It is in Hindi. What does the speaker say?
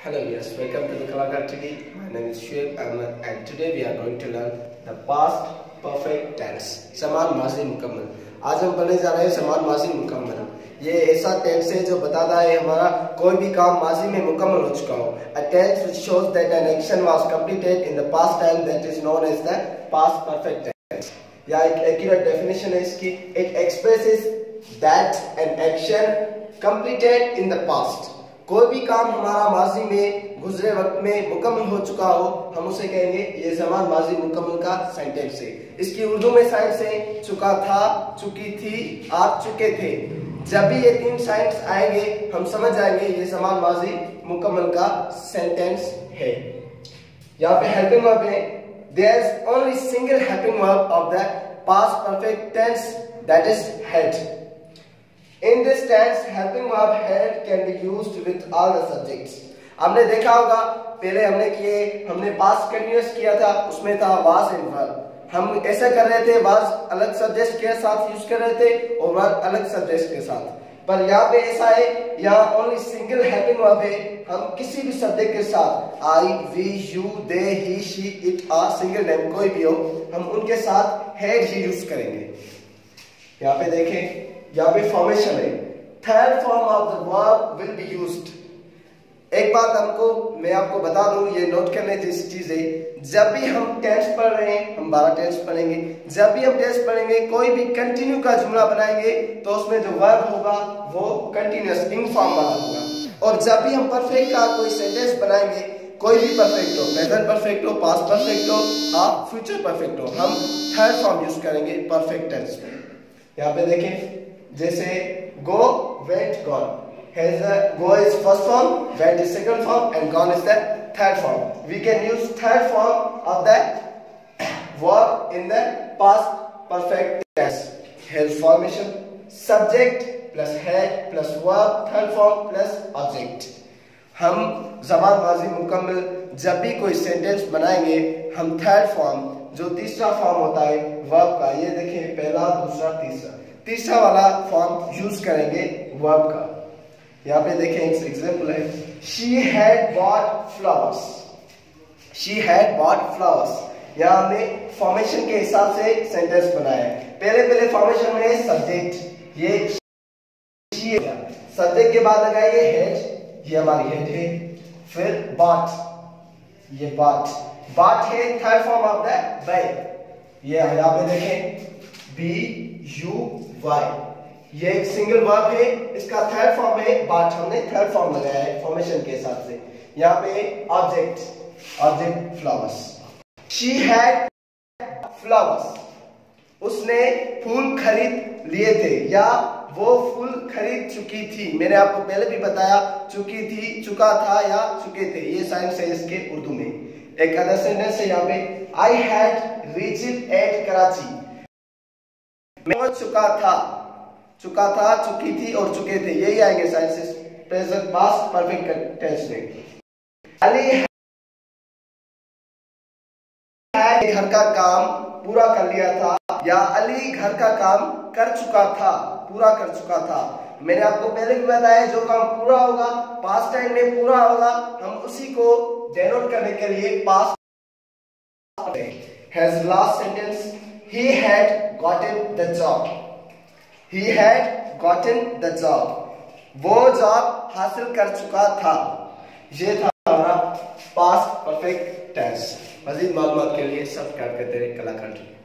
Hello viewers, welcome to the Kalakar TV. My name is Shoaib and today we are going to learn the past perfect tense. समान माजी मुकम्मल। आज हम पढ़ने जा रहे हैं समान माजी मुकम्मल। ये ऐसा टेंस है जो बताता है हमारा कोई भी काम माजी में मुकम्मल हो चुका हो। A tense which shows that an action was completed in the past time, that is known as the past perfect tense. या एक accurate definition है इसकी। It expresses that an action completed in the past. कोई भी काम हमारा माजी में गुजरे वक्त में मुकम्मल हो चुका हो, हम उसे कहेंगे ये ज़मान माजी मुकम्मल का सेंटेंस है। इसकी उर्दू में साइंस है चुका था, चुकी थी, आप चुके थे। जब भी ये तीन साइंस आएंगे हम समझ जाएंगे ये ज़मान माजी मुकम्मल का सेंटेंस है। यहाँ पे हेल्पिंग वर्ब है। There is only single helping verb of the past perfect tense, that is had. In this tense, helping verb had can be used with all the subjects. आपने देखा होगा पहले हमने past continuous किया था, उसमें था was and verb. हम ऐसा कर रहे थे, was अलग सब्जेक्ट के साथ यूज कर रहे थे और verb अलग सब्जेक्ट के साथ। पर यहाँ पे ऐसा है, यहाँ ओनली सिंगल हेल्पिंग वर्ब है। हम किसी भी सब्जेक्ट के साथ I, we, you, they, he, she, it, आ, सिंगल नेम कोई भी हो, हम उनके साथ हैड ही यूज करेंगे। यहाँ पे देखें, यहाँ पे फॉर्मेशन है। Third form of the verb will be used. एक बात मैं आपको बता दूं, ये नोट करने जैसी चीज है। जब भी हम टेंस पढ़ रहे हैं, हम 12 टेंस पढ़ेंगे, जब भी हम टेंस पढ़ेंगे कोई भी कंटिन्यू का जुमला बनाएंगे तो उसमें जो वर्ब होगा वो कंटिन्यूअस इन फॉर्म वाला होगा। और जब भी हम परफेक्ट का कोई सेंटेंस बनाएंगे, कोई भी परफेक्ट हो, प्रेजेंट परफेक्ट हो, पास्ट परफेक्ट हो, आप फ्यूचर परफेक्ट हो, हम थर्ड फॉर्म यूज करेंगे परफेक्ट टेंस में। यहाँ पे देखें, जैसे go, went, gone. Go is first form, went is second form, and gone is the third form. We can use third form of that verb in the past perfect tense. Has formation, subject plus head plus verb, third form plus object. हम ज़बान माजी मुकम्मल जब भी कोई सेंटेंस बनाएंगे, हम थर्ड फॉर्म जो तीसरा फॉर्म होता है वर्ब का, ये देखें पहला, दूसरा, तीसरा वाला फॉर्म यूज करेंगे वर्ब का। यहाँ पे देखें एक एग्जांपल है, she had bought flowers. she had bought flowers. यहाँ हमने फॉर्मेशन के हिसाब से सेंटेंस बनाया है। पहले फॉर्मेशन में सब्जेक्ट, ये सब्जेक्ट के बाद लगाएंगे हेड, ये हमारी हेड है। फिर bought, ये bought है third form of the verb. ये यहाँ पे देखें B-U-Y, ये एक सिंगल वर्ब है, इसका थर्ड फॉर्म है बट हमने थर्ड फॉर्म लगाया है फॉर्मेशन के हिसाब से। यहाँ पे object flowers. She had flowers, उसने फूल खरीद लिए थे या वो फूल खरीद चुकी थी। मैंने आपको पहले भी बताया चुकी थी, चुका था या चुके थे, ये साइंस है इसके उर्दू में। एक अदर सेंटेंस है यहाँ पे, I had reached at Karachi. मैं चुका था, चुकी थी और चुके थे, यही आएंगे साइंसेस प्रेजेंट पास्ट परफेक्ट टेंस में। अली घर का काम पूरा कर लिया था या अली घर का काम कर चुका था, पूरा कर चुका था। मैंने आपको पहले भी बताया जो काम पूरा होगा पास्ट टाइम में पूरा होगा, हम उसी को डेनोट करने के लिए past. Has last sentence, he had gotten the job. He had gotten the job. वो जॉब हासिल कर चुका था। ये था हमारा पास्ट परफेक्ट टेंस। मजीद मालूमात के लिए सब्सक्राइब करते रहिए कलाकार।